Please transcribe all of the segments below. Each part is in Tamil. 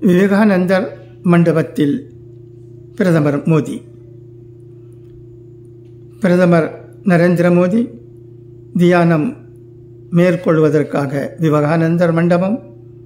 விவேகானந்தர் மண்டபத்தில் பிரதமர் மோடி. பிரதமர் நரேந்திர மோடி தியானம் மேற்கொள்வதற்காக விவேகானந்தர் மண்டபம்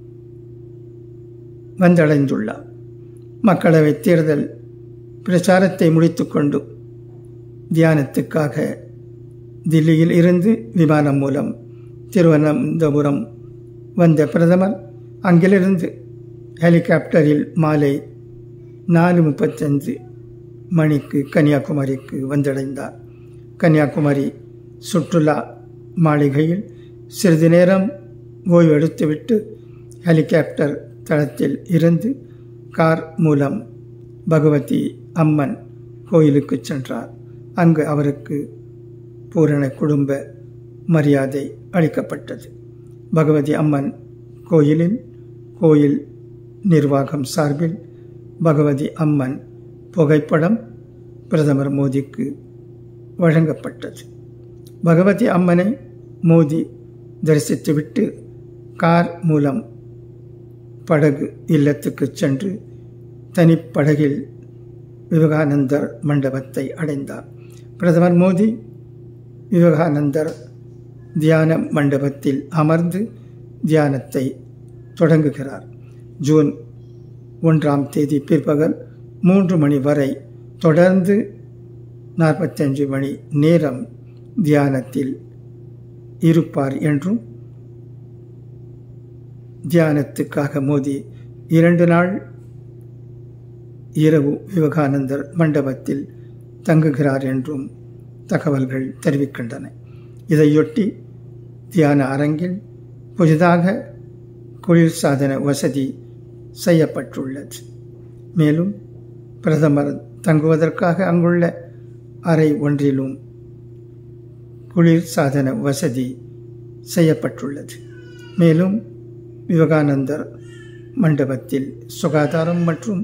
வந்தடைந்துள்ளார். மக்களவைத் தேர்தல் பிரச்சாரத்தை முடித்துக்கொண்டு தியானத்துக்காக தில்லியில் இருந்து விமானம் மூலம் திருவனந்தபுரம் வந்த பிரதமர் அங்கிலிருந்து ஹெலிகாப்டரில் மாலை 4:35 மணிக்கு கன்னியாகுமரிக்கு வந்தடைந்தார். கன்னியாகுமரி சுற்றுலா மாளிகையில் சிறிது நேரம் ஓய்வெடுத்துவிட்டு ஹெலிகாப்டர் தளத்தில் இருந்து கார் மூலம் பகவதி அம்மன் கோயிலுக்கு சென்றார். அங்கு அவருக்கு பூரண குடும்ப மரியாதை அளிக்கப்பட்டது. பகவதி அம்மன் கோயிலில் கோயில் நிர்வாகம் சார்பில் பகவதி அம்மன் புகைப்படம் பிரதமர் மோடிக்கு வழங்கப்பட்டது. பகவதி அம்மனை மோடி தரிசித்துவிட்டு கார் மூலம் படகு இல்லத்துக்கு சென்று தனிப்படகில் விவேகானந்தர் மண்டபத்தை அடைந்தார். பிரதமர் மோடி விவேகானந்தர் தியான மண்டபத்தில் அமர்ந்து தியானத்தை தொடங்குகிறார். ஜூன் 1 பிற்பகல் 3 மணி வரை தொடர்ந்து 45 மணி நேரம் தியானத்தில் இருப்பார் என்றும், தியானத்துக்காக மோடி 2 நாள் இரவு விவேகானந்தர் மண்டபத்தில் தங்குகிறார் என்றும் தகவல்கள் தெரிவிக்கின்றன. இதையொட்டி தியான அரங்கில் புதிதாக குளிர்சாதன வசதி செய்யப்பட்டுள்ளது. மேலும் பிரதமர் தங்குவதற்காக அங்குள்ள அறை ஒன்றிலும் குளிர்சாதன வசதி செய்யப்பட்டுள்ளது. மேலும் விவேகானந்தர் மண்டபத்தில் சுகாதாரம் மற்றும்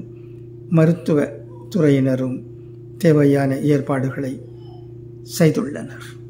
மருத்துவ துறையினரும் தேவையான ஏற்பாடுகளை செய்துள்ளனர்.